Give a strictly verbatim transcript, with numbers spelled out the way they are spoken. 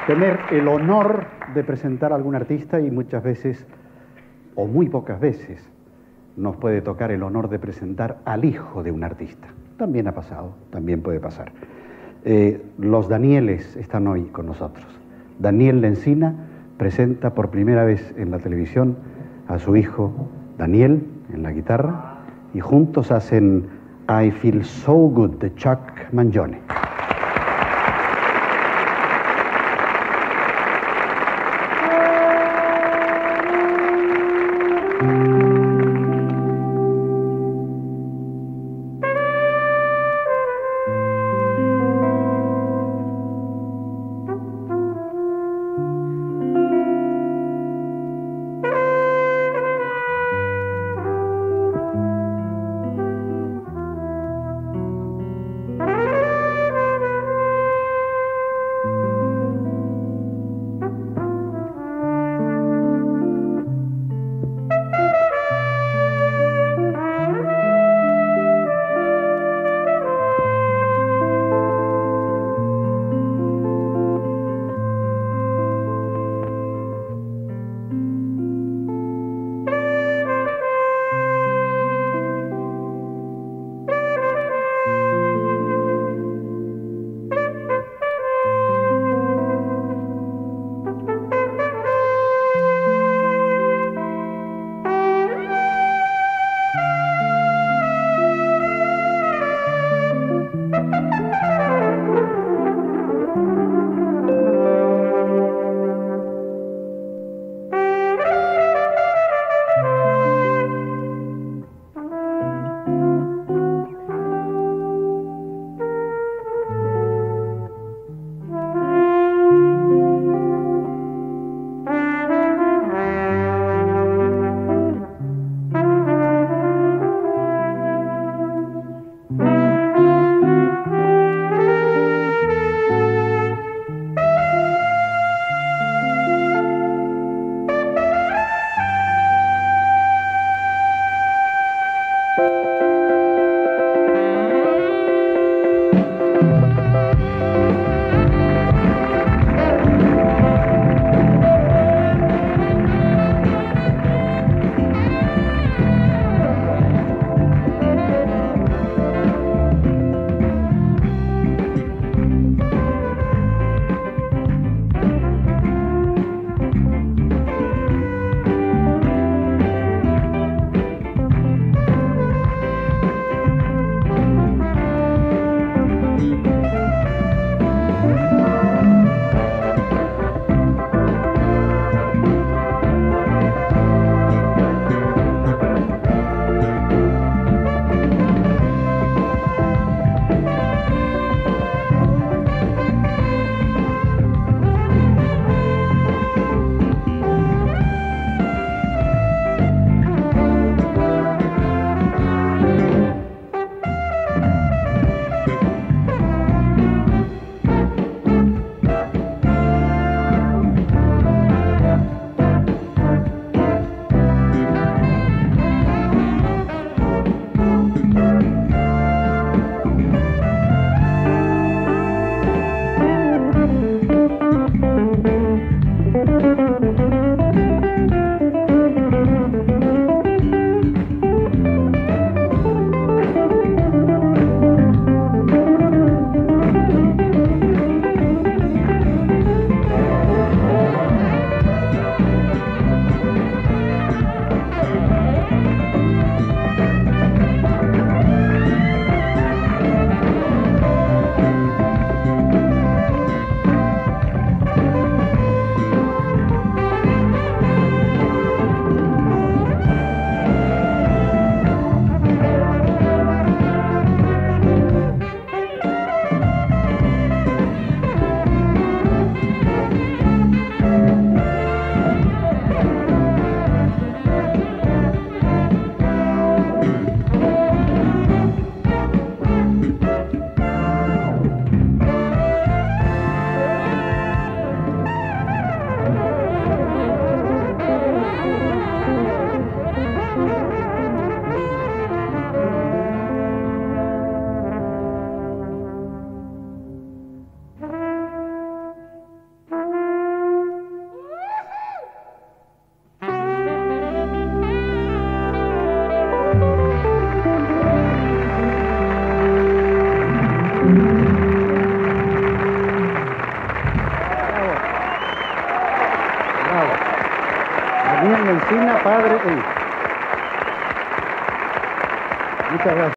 tener el honor de presentar a algún artista y muchas veces, o muy pocas veces, nos puede tocar el honor de presentar al hijo de un artista. También ha pasado, también puede pasar. Eh, los Danieles están hoy con nosotros. Daniel Lencina presenta por primera vez en la televisión a su hijo Daniel en la guitarra y juntos hacen I Feel So Good de Chuck Mangione. Fernando Encina, padre e hijo. Muchas gracias.